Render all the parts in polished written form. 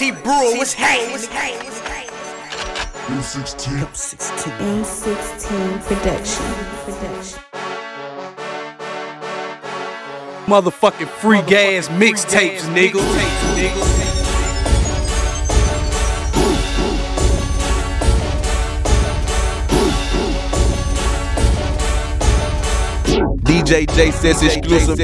T-Brewer, what's happening? M16 Production. Motherfucking free gas mixtapes, nigga. DJ J says exclusive.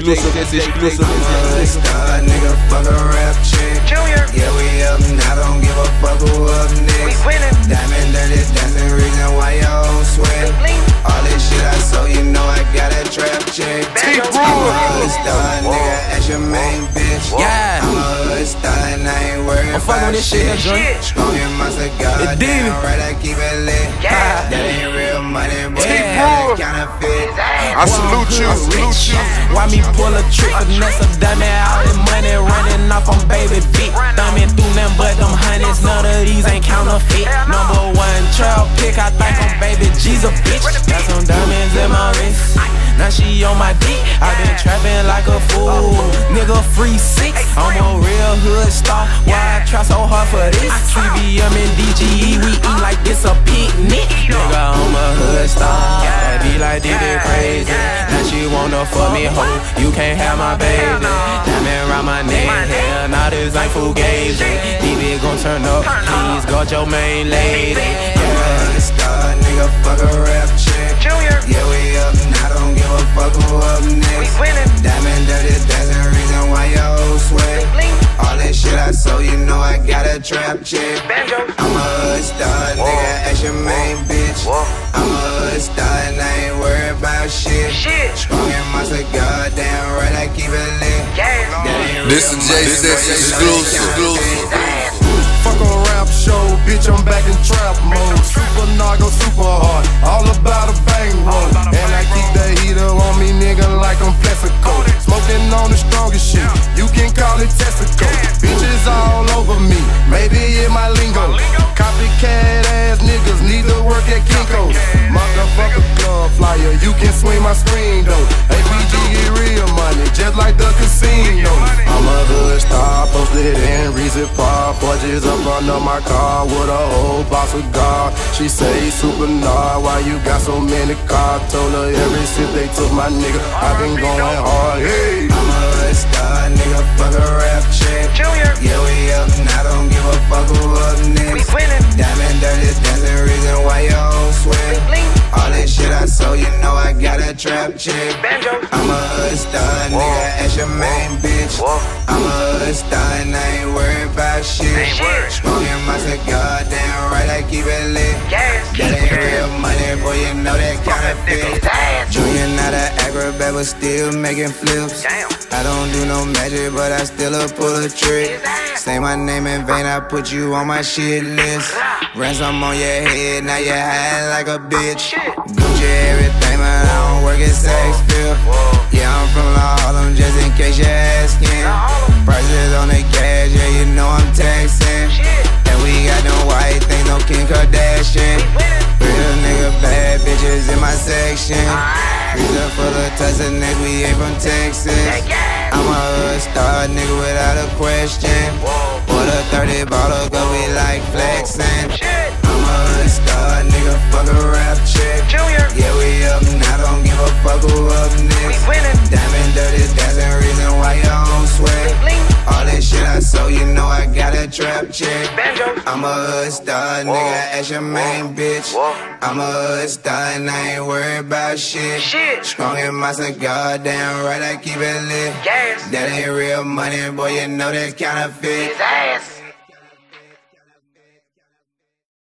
Nigga, fuck a rap chick. Junior. Yeah, we up and I don't give a fuck who up next. We winning. Diamond dirty, that's the reason why y'all sweat. All this shit I saw, you know I got a trap chick. I'm a hood star, nigga, that's your main bitch. Yeah. I'm a hood star and I ain't worried about this shit. Strong in my cigar, damn right, I keep it lit. That ain't real money, boy, that counterfeit. I salute you. Why me pull a trick, finesse a dummy, all this money running off on baby beat. Thumbing through them but them honeys, none of these ain't counterfeit. Number one trail pick, I think I'm baby G's a bitch. Got some diamonds in my wrist, now she on my dick. I been trapping like a fool, nigga free 6. I'm a real hood star, why I try so hard for this? 3BM and DGE, we eat like this a picnic. Nigga, I'm a hood star, that be like Diddy crazy. Now she wanna fuck me, ho, you can't have my baby. Diamond around my neck, hell, now this ain't fugazi. DB gon' turn up, please guard your main lady. Yeah, star, nigga, fuck a rap chick. Junior. Yeah, we up and I don't give a fuck who up next. We winning. Diamond dirty, that's the reason why y'all sweat. All this shit I saw, you know I got a trap chick. I'm a hood star, nigga, that's your main bitch. I'm a hood star and I ain't worried about shit. Strong in my cigar, damn right, I keep it lit. This is J6 exclusive. Fuck a rap show, bitch, I'm back in trap mode. Super nago, super hard, all about a bang roll. And I keep the heater on me, nigga, like I'm Pepsico. Smoking on the strongest shit, you can call it Tessico. Bitches all over me, maybe in my lingo. Copycat ass niggas need to work at Kinko's. Motherfucker club flyer, you can swing my screen though. APG get real money, just like the casino. I'm a hood star, posted in Reezy Park. Budgets up under my car with a whole box of God. She say super nah, why you got so many cars? Told her ever since they took my nigga, I been going hard. Hey, I'm a hood star, nigga, fuck a rap chick. Junior. Yeah, we up and I don't give a fuck who up next. We winning. Diamond dirty, that's the reason why y'all sweat. All this shit I saw, you know I got a trap chick. I'm a hood star, nigga, that's your main bitch. I'm a hood star and I ain't worried about shit. Strong in my cigar, damn right, I keep it lit. That ain't real money, boy, you know that counterfeit. Junior not an acrobat, but still making flips. I don't do no magic, but I still pull a trick. Say my name in vain, I put you on my shit list. Ransom on your head, now you high like a bitch. Gucci everything, but I don't work at Saks-Fifth. Yeah, I'm from La Harlem, just in case you're asking. Prices on the cash, yeah, you know I'm taxing. And we got no white things, no Kim Kardashian. Real nigga, bad bitches in my section. Freezer full of Tussonets, we ain't from Texas. I'm a hood star, nigga, without a question. Pour the 30 bottle, go we like flexing. I'm a hood star, nigga, fuck a rap chick. Yeah, we up and I don't give a fuck who up next. Diamond dirty, that's the reason why y'all sweat. All this shit I saw, you know I got a trap chick. I'm a hood star, nigga, that's your main bitch. I'm a hood star and I ain't worried about shit. Strong in my cigar, damn right, I keep it lit. That ain't real money, boy, you know that counterfeit.